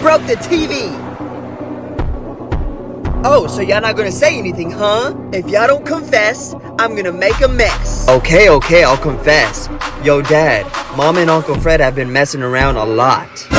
broke the TV? Oh, so y'all not gonna say anything, huh? If y'all don't confess, I'm gonna make a mess. Okay, I'll confess. Yo, Dad, Mom and Uncle Fred have been messing around a lot.